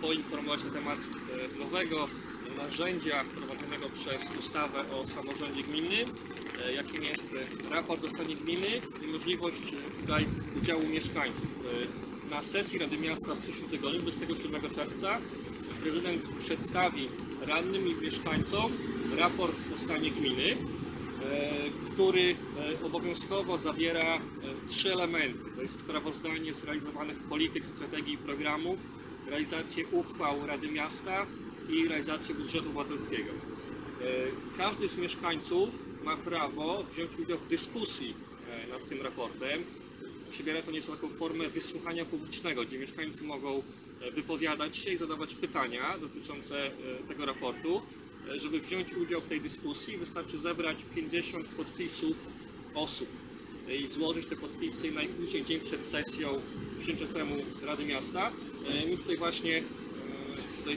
poinformować na temat nowego narzędzia wprowadzonego przez ustawę o samorządzie gminnym, jakim jest raport o stanie gminy i możliwość tutaj udziału mieszkańców. Na sesji Rady Miasta w przyszłym tygodniu, 27 czerwca, prezydent przedstawi radnym i mieszkańcom raport o stanie gminy, który obowiązkowo zawiera 3 elementy. To jest sprawozdanie z realizowanych polityk, strategii i programów, realizację uchwał Rady Miasta i realizację budżetu obywatelskiego. Każdy z mieszkańców ma prawo wziąć udział w dyskusji nad tym raportem. Przybiera to nieco taką formę wysłuchania publicznego, gdzie mieszkańcy mogą wypowiadać się i zadawać pytania dotyczące tego raportu. Żeby wziąć udział w tej dyskusji, wystarczy zebrać 50 podpisów osób i złożyć te podpisy najpóźniej dzień przed sesją przewodniczącemu Rady Miasta. My tutaj właśnie tutaj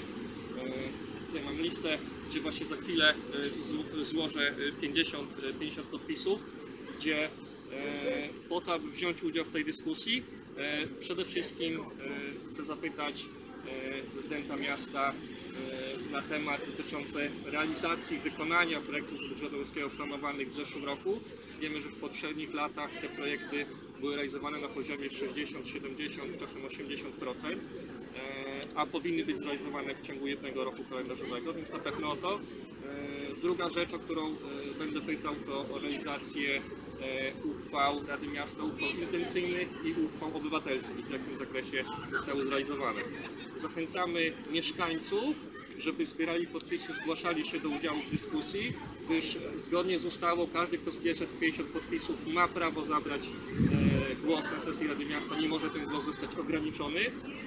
mam listę, gdzie właśnie za chwilę złożę 50 podpisów, gdzie po to, aby wziąć udział w tej dyskusji, przede wszystkim chcę zapytać prezydenta miasta na temat dotyczący realizacji, wykonania projektów budżetu obywatelskiego planowanych w zeszłym roku. Wiemy, że w poprzednich latach te projekty były realizowane na poziomie 60, 70, czasem 80%, a powinny być zrealizowane w ciągu jednego roku kalendarzowego, więc na pewno o to. Druga rzecz, o którą będę pytał, to o realizację uchwał Rady Miasta, uchwał intencyjnych i uchwał obywatelskich, w jakim zakresie zostały zrealizowane. Zachęcamy mieszkańców, żeby zbierali podpisy, zgłaszali się do udziału w dyskusji, gdyż zgodnie z ustawą każdy, kto zbierze 50 podpisów, ma prawo zabrać głos na sesji Rady Miasta, nie może ten głos zostać ograniczony.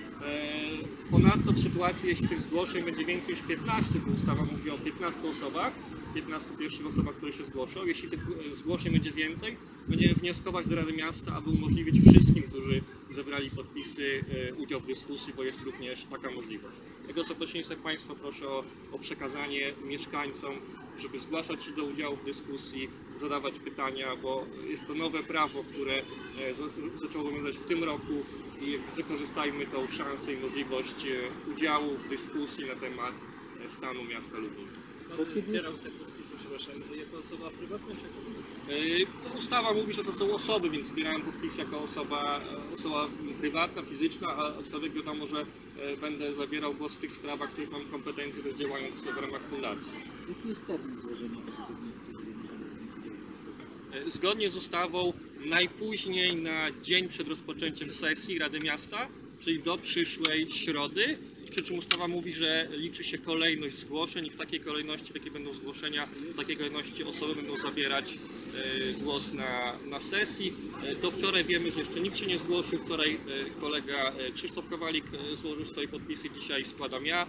Ponadto w sytuacji, jeśli tych zgłoszeń będzie więcej niż 15, bo ustawa mówi o 15 osobach, 15 pierwszych osobach, które się zgłoszą. Jeśli tych zgłoszeń będzie więcej, będziemy wnioskować do Rady Miasta, aby umożliwić wszystkim, którzy zebrali podpisy, udział w dyskusji, bo jest również taka możliwość. Tego zaproszeństwa Państwa proszę o przekazanie mieszkańcom, żeby zgłaszać się do udziału w dyskusji, zadawać pytania, bo jest to nowe prawo, które zaczęło obowiązywać w tym roku i wykorzystajmy tą szansę i możliwość udziału w dyskusji na temat stanu miasta Lublin. Kto zbierał te podpisy, przepraszam, jako osoba prywatna czy jako fizyczna? Ustawa mówi, że to są osoby, więc zbierałem podpisy jako osoba prywatna, fizyczna, a aczkolwiek wiadomo, że będę zabierał głos w tych sprawach, w których mam kompetencje, też działając w ramach fundacji. Jaki jest termin złożenia tego wniosku? Zgodnie z ustawą najpóźniej na dzień przed rozpoczęciem sesji Rady Miasta, czyli do przyszłej środy. Przy czym ustawa mówi, że liczy się kolejność zgłoszeń i w takiej kolejności, w jakiej będą zgłoszenia, w takiej kolejności osoby będą zabierać głos na sesji. Do wczoraj wiemy, że jeszcze nikt się nie zgłosił. Wczoraj kolega Krzysztof Kowalik złożył swoje podpisy, dzisiaj składam ja.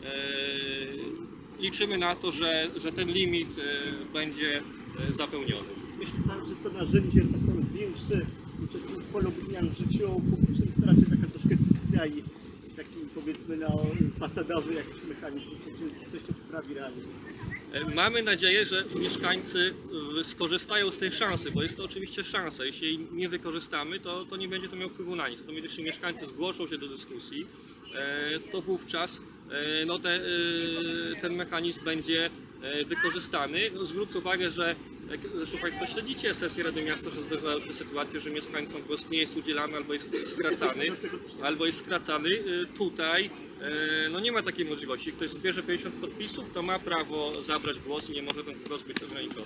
Liczymy na to, że ten limit będzie zapełniony. Myślę, że to narzędzie tak zwiększy uczestnictwo lublinian w życiu publicznym, to raczej taka troszkę fikcja i taki, powiedzmy, fasadowy jakiś mechanizm, czy coś to poprawi realnie. Mamy nadzieję, że mieszkańcy skorzystają z tej szansy, bo jest to oczywiście szansa. Jeśli jej nie wykorzystamy, to nie będzie to miało wpływu na nic. Natomiast jeśli mieszkańcy zgłoszą się do dyskusji, to wówczas ten mechanizm będzie wykorzystany. Zwrócę uwagę, że jak zresztą Państwo śledzicie sesję Rady Miasta, że zdarzają się sytuacje, że mieszkańcom głos nie jest udzielany albo jest skracany. Tutaj nie ma takiej możliwości. Jeśli ktoś zbierze 50 podpisów, to ma prawo zabrać głos i nie może ten głos być ograniczony.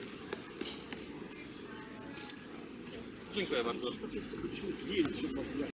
Dziękuję bardzo. Byliśmy zdjęcie,